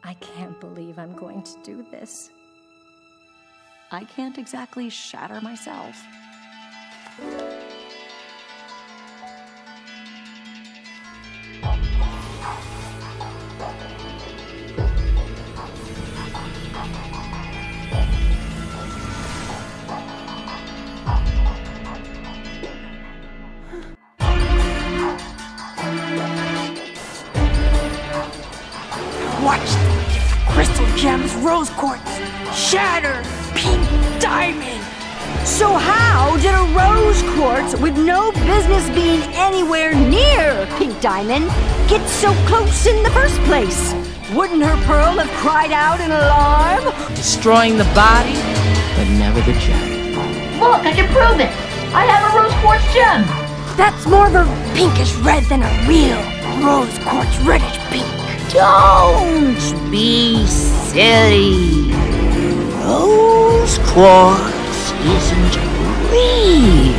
I can't believe I'm going to do this. I can't exactly shatter myself. Watch the crystal gems, rose quartz, shatter, pink diamond. So how did a rose quartz with no business being anywhere near Pink Diamond get so close in the first place? Wouldn't her pearl have cried out in alarm? Destroying the body, but never the gem. Look, I can prove it! I have a rose quartz gem! That's more of a pinkish red than a real rose quartz reddish pink. Don't be silly. Rose quartz isn't real.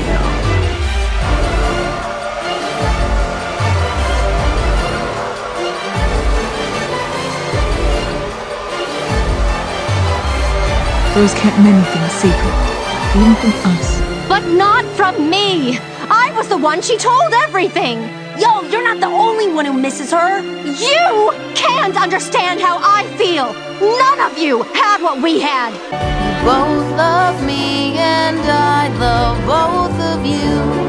Rose kept many things secret, even from us. But not from me! I was the one she told everything! Yo, you're not the only one who misses her. You can't understand how I feel! None of you had what we had! You both love me and I love both of you.